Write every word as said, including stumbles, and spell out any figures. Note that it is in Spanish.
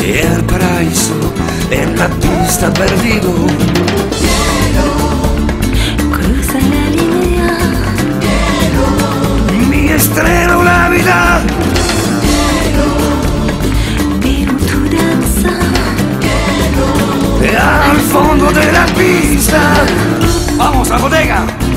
el paraíso en la pista perdido. Cruza la línea. Mi estreno la vida. Pero tu danza. Al fondo de la pista. Vamos a bodega.